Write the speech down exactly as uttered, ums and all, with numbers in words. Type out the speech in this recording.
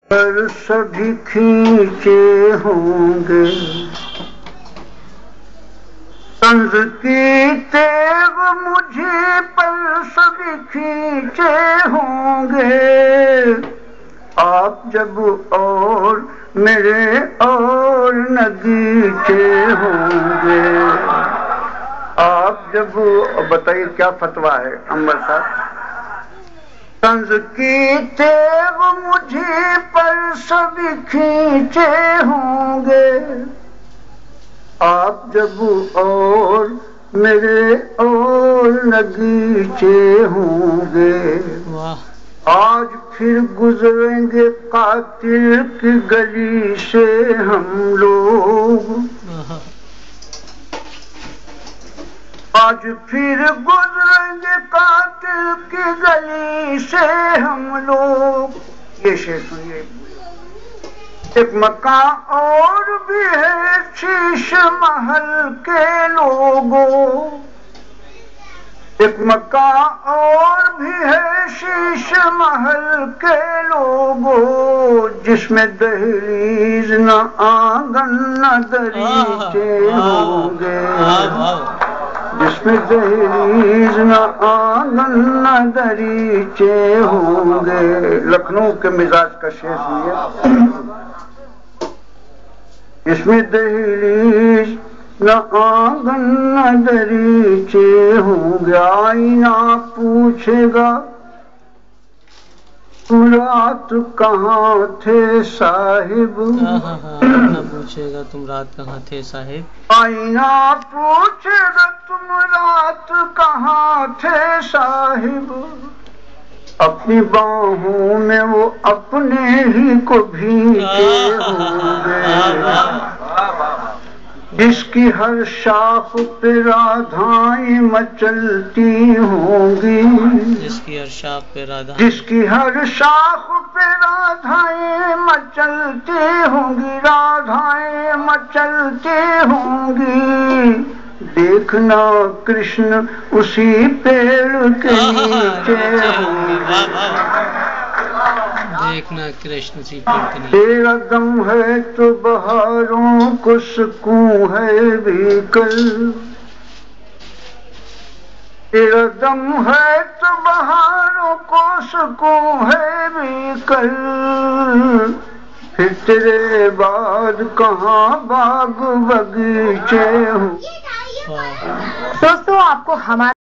پر سبھی کھینچے ہوں گے، طنز کی تیغ مجھے پر سبھی کھینچے ہوں گے، آپ جب اور میرے اور نگیچے ہوں گے، آپ جب۔ بتائیے کیا فتویٰ ہے انور صاحب؟ طنز کی تیغ مجھے پر سبھی کھینچے ہوں گے، آپ جب اور میرے اور نگیچے ہوں گے، آج پھر گزریں گے قاتل کی گلی سے ہم لوگ، آج پھر گزریں گے قاتل کی گلی سے ہم لوگ۔ یہ شعر سنیے۔ ایک مکان اور بھی ہے شیش محل کے لوگوں، ایک مکان اور بھی ہے شیش محل کے لوگوں، جس میں دہلیز نہ آنگن نہ دریچے ہوں گے، جس میں دہلیز نہ آنگن نہ دریچے ہوں گے۔ لکھنؤ کے مزاج کا شعر سنیے۔ جس میں دہلیز نہ آنگن نہ دریچے ہوں گے، آئینہ پوچھے گا تم رات کہاں تھے صاحب، آئینہ پوچھے گا تم رات کہاں تھے صاحب، آئینہ پوچھے گا تم رات کہاں تھے صاحب، اپنی باہوں میں وہ اپنے ہی کو بھینچے ہوں گے، جس کی ہر شاخ پہ رادھائیں مچلتی ہوں گی، جس کی ہر شاخ پہ رادھائیں جس کی ہر شاخ پہ رادھائیں مچلتی ہوں گی، رادھائیں مچلتی ہوں گی، دیکھنا کرشن اسی پیڑ کے نیچے ہوں گے، دیکھنا کرشن اسی پیڑ کے نیچے، تیرا دم ہے تو بہاروں کو سکون ہے بھی کل، تیرا دم ہے تو بہاروں کو سکون ہے بھی کل، پھر تیرے بعد کہاں باغ بغیچے ہوں۔ دوستو آپ کو ہمارا